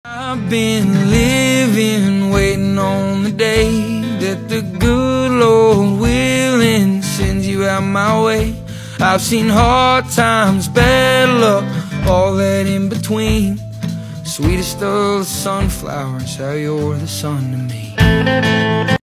I've been living, waiting on the day that the good Lord willing sends you out my way. I've seen hard times, bad luck, all that in between. Sweetest of the sunflowers, how you're the sun to me.